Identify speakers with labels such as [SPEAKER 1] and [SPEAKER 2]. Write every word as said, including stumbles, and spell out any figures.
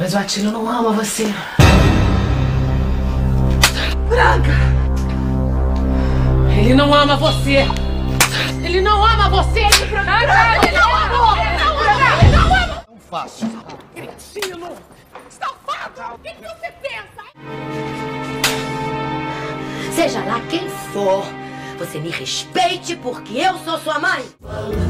[SPEAKER 1] Mas o Atílio não ama você.
[SPEAKER 2] Braga!
[SPEAKER 1] Ele não ama você! Ele não ama você! Ele, Braga, ele não ama! Ele não ama! Ele não ama!
[SPEAKER 3] Não faço.
[SPEAKER 1] Cretino! Safado! O que que você pensa?
[SPEAKER 2] Seja lá quem for, você me respeite porque eu sou sua mãe.